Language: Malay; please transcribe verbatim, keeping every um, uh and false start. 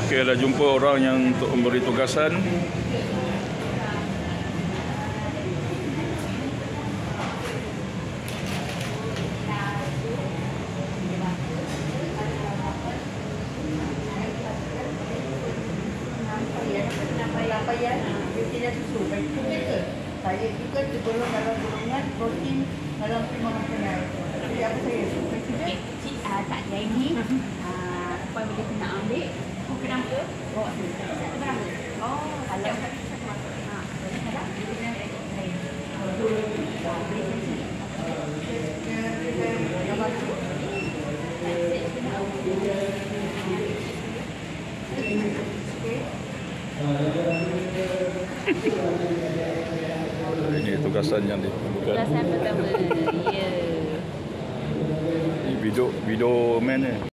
Okey, dah jumpa orang yang untuk memberi tugasan. Saya juga tergolong dalam golongan protein dalam prima makanan. Jadi apa saya? Okey, cik uh, tak ada ini. Uh, apa boleh kena ambil? Oh, kenapa? Oh, tak berapa? Oh, kalau tak ha, boleh tak? Ini tugasan yang diperlukan. Tugasan pertama. Ya. Ini video video man ni.